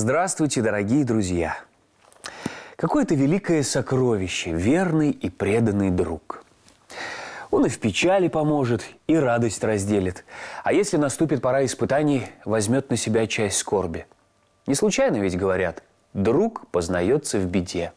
Здравствуйте, дорогие друзья! Какое-то великое сокровище, верный и преданный друг. Он и в печали поможет, и радость разделит. А если наступит пора испытаний, возьмет на себя часть скорби. Не случайно ведь говорят, друг познается в беде.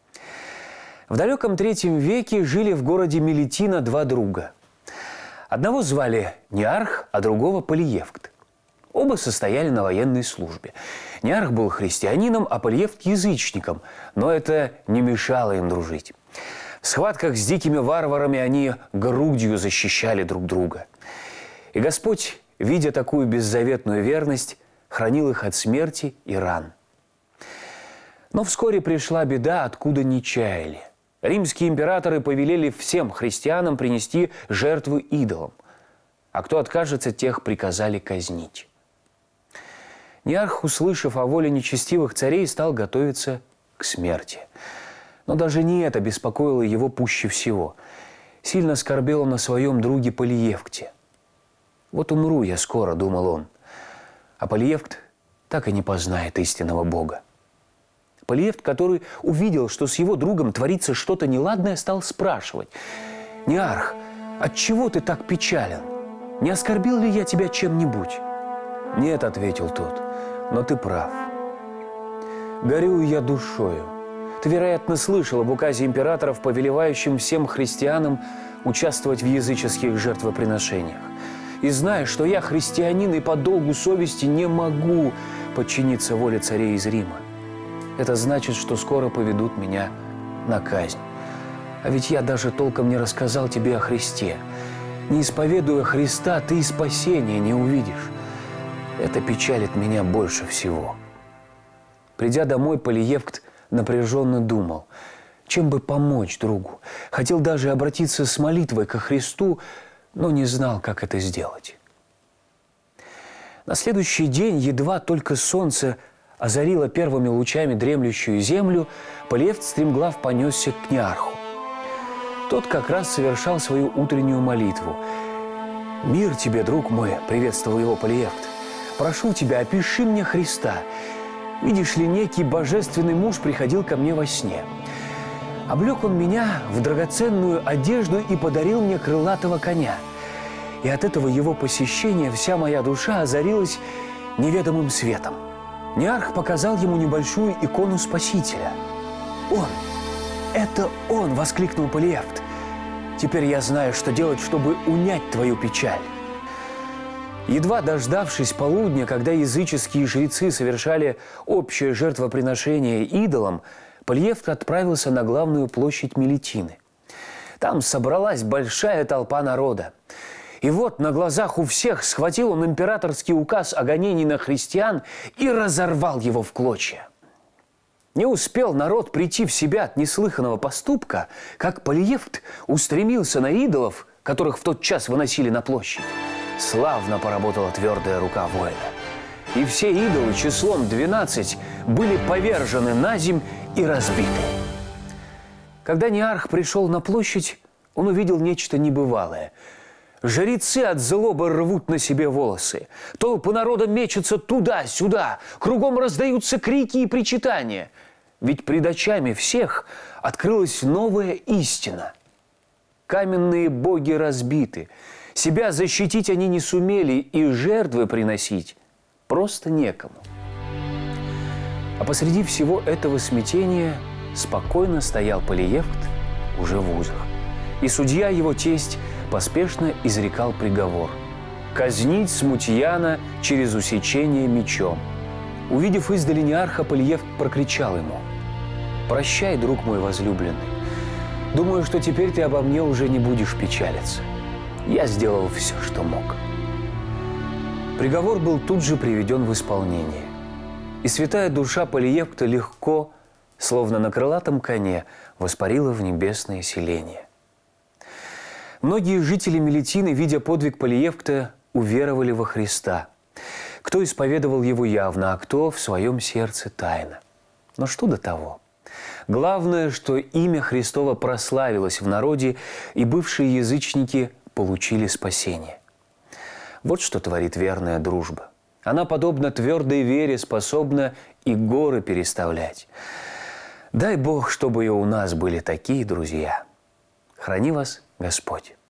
В далеком III веке жили в городе Мелитино два друга. Одного звали Неарх, а другого Полиевкт. Оба состояли на военной службе. Неарх был христианином, а Полиевкт – язычником, но это не мешало им дружить. В схватках с дикими варварами они грудью защищали друг друга. И Господь, видя такую беззаветную верность, хранил их от смерти и ран. Но вскоре пришла беда, откуда не чаяли. Римские императоры повелели всем христианам принести жертвы идолам, а кто откажется, тех приказали казнить. Неарх, услышав о воле нечестивых царей, стал готовиться к смерти. Но даже не это беспокоило его пуще всего. Сильно скорбел он о своем друге Полиевкте. «Вот умру я скоро», – думал он, а Полиевкт так и не познает истинного Бога. Полиевкт, который увидел, что с его другом творится что-то неладное, стал спрашивать: «Неарх, отчего ты так печален? Не оскорбил ли я тебя чем-нибудь?» «Нет», – ответил тот, – «но ты прав. Горюю я душою. Ты, вероятно, слышал об указе императоров, повелевающем всем христианам участвовать в языческих жертвоприношениях. И знаешь, что я христианин и по долгу совести не могу подчиниться воле царей из Рима. Это значит, что скоро поведут меня на казнь. А ведь я даже толком не рассказал тебе о Христе. Не исповедуя Христа, ты и спасения не увидишь. Это печалит меня больше всего». Придя домой, Полиевкт напряженно думал, чем бы помочь другу. Хотел даже обратиться с молитвой ко Христу, но не знал, как это сделать. На следующий день, едва только солнце озарило первыми лучами дремлющую землю, Полиевкт стремглав понесся к Неарху. Тот как раз совершал свою утреннюю молитву. «Мир тебе, друг мой!» – приветствовал его Полиевкт. «Прошу тебя, опиши мне Христа. Видишь ли, некий божественный муж приходил ко мне во сне. Облег он меня в драгоценную одежду и подарил мне крылатого коня. И от этого его посещения вся моя душа озарилась неведомым светом». Неарх показал ему небольшую икону Спасителя. «Он! Это он!» – воскликнул Полиевкт. «Теперь я знаю, что делать, чтобы унять твою печаль». Едва дождавшись полудня, когда языческие жрецы совершали общее жертвоприношение идолам, Полиевкт отправился на главную площадь Мелитины. Там собралась большая толпа народа. И вот на глазах у всех схватил он императорский указ о гонении на христиан и разорвал его в клочья. Не успел народ прийти в себя от неслыханного поступка, как Полиевкт устремился на идолов, которых в тот час выносили на площадь. Славно поработала твердая рука воина. И все идолы числом 12 были повержены наземь и разбиты. Когда Неарх пришел на площадь, он увидел нечто небывалое. Жрецы от злобы рвут на себе волосы. Толпы народа мечутся туда-сюда. Кругом раздаются крики и причитания. Ведь пред очами всех открылась новая истина. Каменные боги разбиты. Себя защитить они не сумели, и жертвы приносить просто некому. А посреди всего этого смятения спокойно стоял Полиевкт уже в узах. И судья, его тесть, поспешно изрекал приговор – казнить смутьяна через усечение мечом. Увидев издали Неарха, Полиевкт прокричал ему: «Прощай, друг мой возлюбленный. Думаю, что теперь ты обо мне уже не будешь печалиться. Я сделал все, что мог». Приговор был тут же приведен в исполнение. И святая душа Полиевкта легко, словно на крылатом коне, воспарила в небесное селение. Многие жители Мелитины, видя подвиг Полиевкта, уверовали во Христа. Кто исповедовал его явно, а кто в своем сердце тайно. Но что до того? Главное, что имя Христово прославилось в народе, и бывшие язычники получили спасение. Вот что творит верная дружба. Она, подобно твердой вере, способна и горы переставлять. Дай Бог, чтобы и у нас были такие друзья. Храни вас Господь.